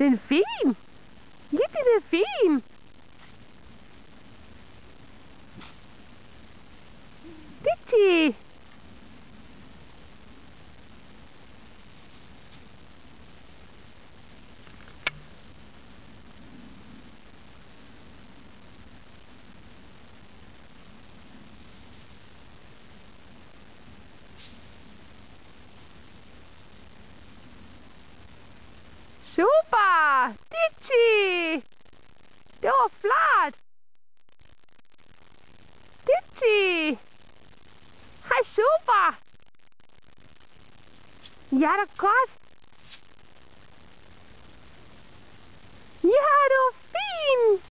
Den er fin. Ja, den er fin. Dicty. Super! Dicty! Det var flot! Dicty! Hej, super! Ja, det er godt! Ja, det var fint!